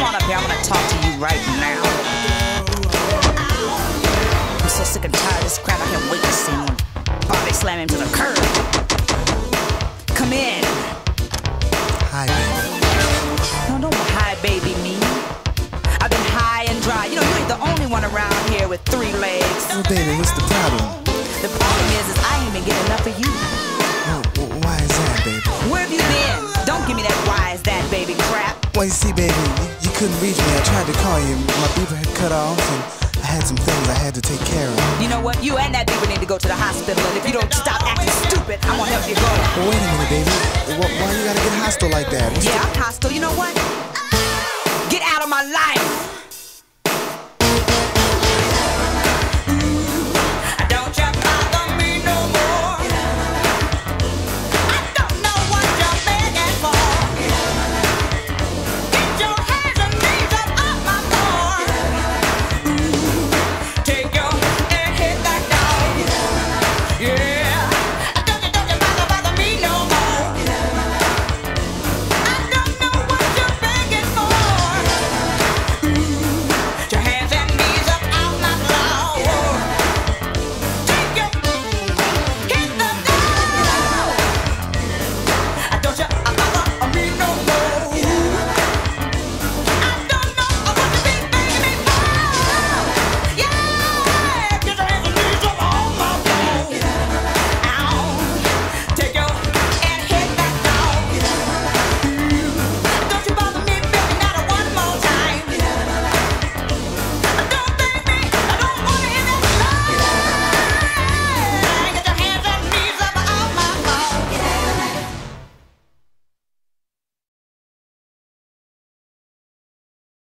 on up here, I'm gonna talk to you right now. I'm so sick and tired of this crap, I can't wait to see one body slam him to the curb. Come in. Hi, baby. No, don't hi, baby, me. I've been high and dry. You know, you ain't the only one around here with 3 legs. Well, baby, what's the problem? The problem is I ain't been getting enough of you. Oh, why is that, baby? Where have you been? Don't give me that why is that, baby crap. Well, you see, baby, you couldn't reach me. I tried to call you. My beeper had cut off, and I had some things I had to take care of. You know what? You and that beaver need to go to the hospital, and if you don't stop acting stupid, I'm gonna help you go. Well, wait a minute, baby. Why you gotta get hostile like that? Yeah, I'm hostile. You know what?